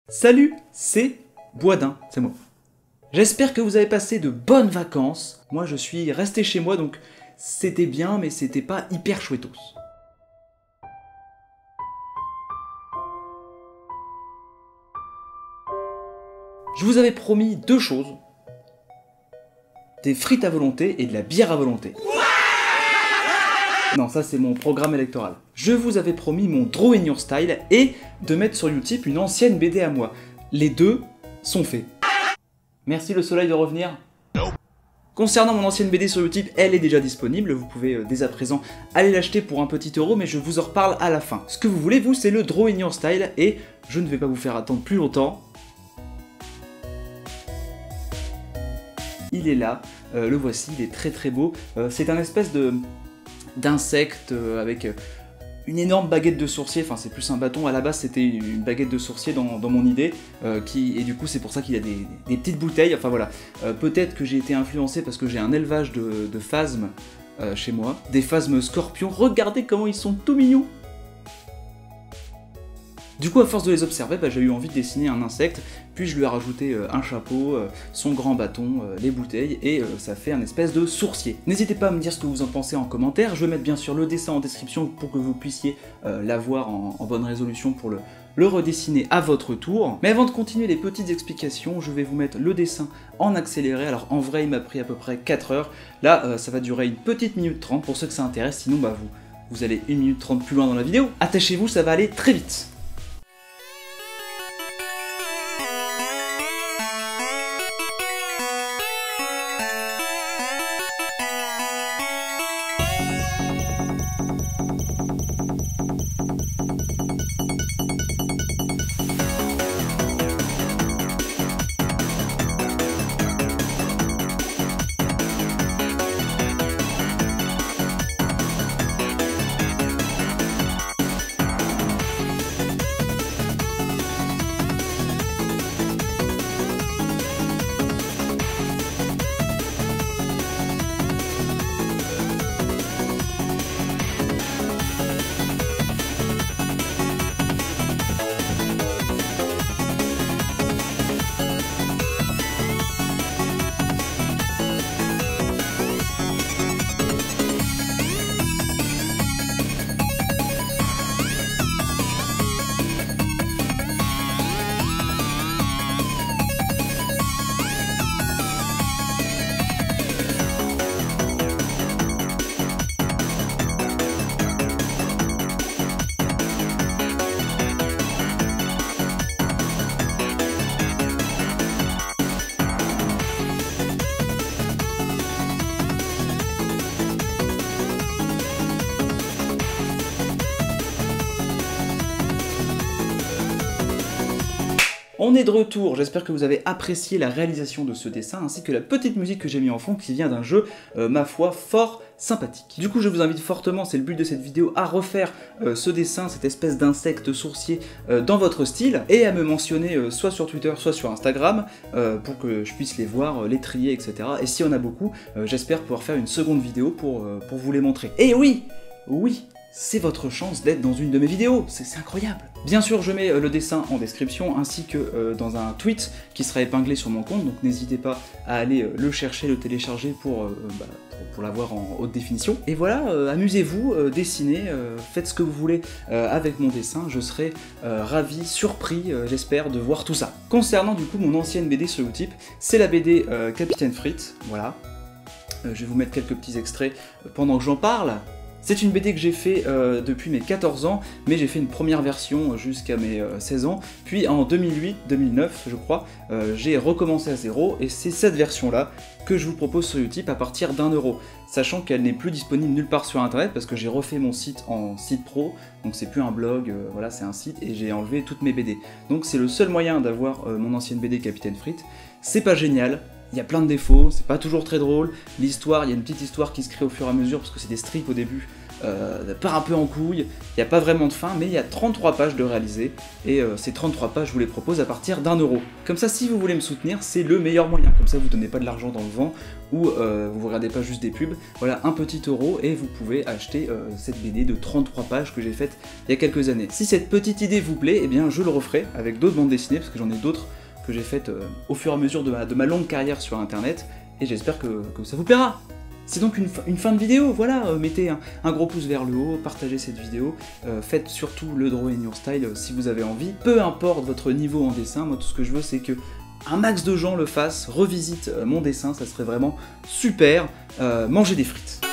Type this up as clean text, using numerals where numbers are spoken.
Salut, c'est Boisdin, c'est moi. J'espère que vous avez passé de bonnes vacances. Moi je suis resté chez moi donc c'était bien mais c'était pas hyper chouettos. Je vous avais promis deux choses. Des frites à volonté et de la bière à volonté. Non, ça c'est mon programme électoral. Je vous avais promis mon Draw in Your Style et de mettre sur Utip une ancienne BD à moi. Les deux sont faits. Merci le soleil de revenir. Concernant mon ancienne BD sur Utip, elle est déjà disponible, vous pouvez dès à présent aller l'acheter pour un petit euro, mais je vous en reparle à la fin. Ce que vous voulez, vous, c'est le Draw in Your Style, et je ne vais pas vous faire attendre plus longtemps. Il est là, le voici, il est très très beau. C'est un espèce d'insecte avec une énorme baguette de sourcier, enfin c'est plus un bâton, à la base c'était une baguette de sourcier dans mon idée, et du coup c'est pour ça qu'il a des petites bouteilles, enfin voilà. Peut-être que j'ai été influencé parce que j'ai un élevage de phasmes chez moi, des phasmes scorpions, regardez comment ils sont tout mignons. Du coup, à force de les observer, j'ai eu envie de dessiner un insecte, puis je lui ai rajouté un chapeau, son grand bâton, les bouteilles, et ça fait un espèce de sourcier. N'hésitez pas à me dire ce que vous en pensez en commentaire, je vais mettre bien sûr le dessin en description pour que vous puissiez l'avoir en bonne résolution pour le redessiner à votre tour. Mais avant de continuer les petites explications, je vais vous mettre le dessin en accéléré. Alors en vrai, il m'a pris à peu près 4 heures. Là, ça va durer une petite minute 30 pour ceux que ça intéresse, sinon vous allez 1 minute 30 plus loin dans la vidéo. Attachez-vous, ça va aller très vite. On est de retour, j'espère que vous avez apprécié la réalisation de ce dessin ainsi que la petite musique que j'ai mis en fond qui vient d'un jeu, ma foi, fort sympathique. Du coup je vous invite fortement, c'est le but de cette vidéo, à refaire ce dessin, cette espèce d'insecte sourcier dans votre style et à me mentionner soit sur Twitter, soit sur Instagram pour que je puisse les voir, les trier, etc. Et si on a beaucoup, j'espère pouvoir faire une seconde vidéo pour vous les montrer. Et oui, c'est votre chance d'être dans une de mes vidéos, c'est incroyable. Bien sûr, je mets le dessin en description, ainsi que dans un tweet qui sera épinglé sur mon compte, donc n'hésitez pas à aller le chercher, le télécharger pour l'avoir en haute définition. Et voilà, amusez-vous, dessinez, faites ce que vous voulez avec mon dessin, je serai ravi, surpris, j'espère, de voir tout ça. Concernant du coup mon ancienne BD sur Utip, c'est la BD Capitaine Frites, voilà. Je vais vous mettre quelques petits extraits pendant que j'en parle. C'est une BD que j'ai fait depuis mes 14 ans, mais j'ai fait une première version jusqu'à mes 16 ans, puis en 2008-2009, je crois, j'ai recommencé à zéro, et c'est cette version-là que je vous propose sur Utip à partir d'1 €, sachant qu'elle n'est plus disponible nulle part sur internet, parce que j'ai refait mon site en site pro, donc c'est plus un blog, voilà, c'est un site, et j'ai enlevé toutes mes BD. Donc c'est le seul moyen d'avoir mon ancienne BD Capitaine Frites. C'est pas génial, il y a plein de défauts, c'est pas toujours très drôle, l'histoire, il y a une petite histoire qui se crée au fur et à mesure, parce que c'est des strips au début, part un peu en couille, il n'y a pas vraiment de fin, mais il y a 33 pages de réaliser, et ces 33 pages, je vous les propose à partir d'1€. Comme ça, si vous voulez me soutenir, c'est le meilleur moyen, comme ça vous ne donnez pas de l'argent dans le vent, ou vous regardez pas juste des pubs, voilà, un petit euro, et vous pouvez acheter cette BD de 33 pages que j'ai faite il y a quelques années. Si cette petite idée vous plaît, eh bien je le referai avec d'autres bandes dessinées, parce que j'en ai d'autres que j'ai faites au fur et à mesure de ma longue carrière sur internet, et j'espère que ça vous plaira. C'est donc une fin de vidéo, voilà, mettez un gros pouce vers le haut, partagez cette vidéo, faites surtout le Draw in Your Style si vous avez envie, peu importe votre niveau en dessin, moi tout ce que je veux c'est que un max de gens le fassent, revisitent mon dessin, ça serait vraiment super, mangez des frites.